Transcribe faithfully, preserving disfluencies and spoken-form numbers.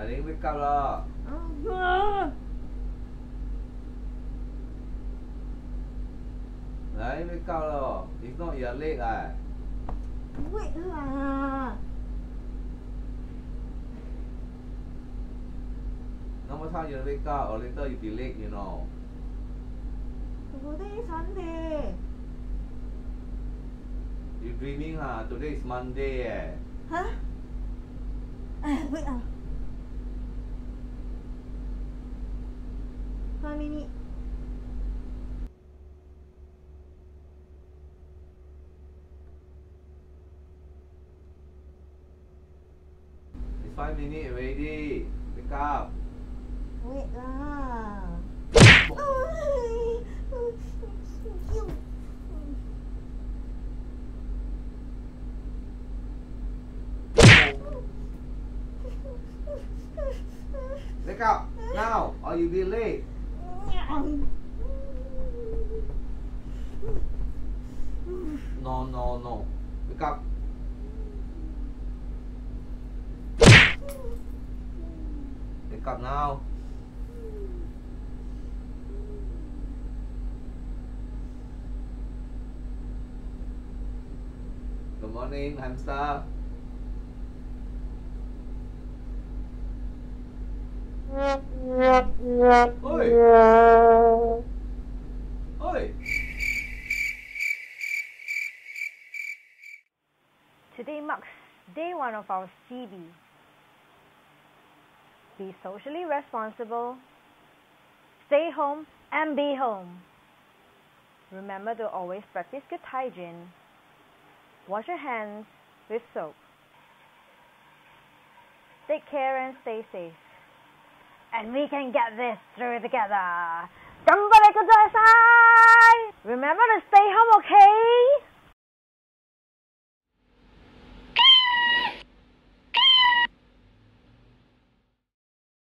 你wake up 啦。嚟 wake up 咯 ，if not you're late 啊。 wait 啦。 No more time you wake up or later you be late, you know. Today is Sunday. You dreaming huh? Today is Monday eh. Huh? Uh, wait ah. Five minutes. It's five minutes already. Wake up. Wait lah. Wake up now or you'll be late. No, no, no. Wake up. Wake up now. Good morning, hamster. Oi! Oi! Today marks day one of our C B. Be socially responsible, stay home and be home. Remember to always practice good hygiene. Wash your hands with soap. Take care and stay safe. And we can get this through together. Remember to stay home, okay?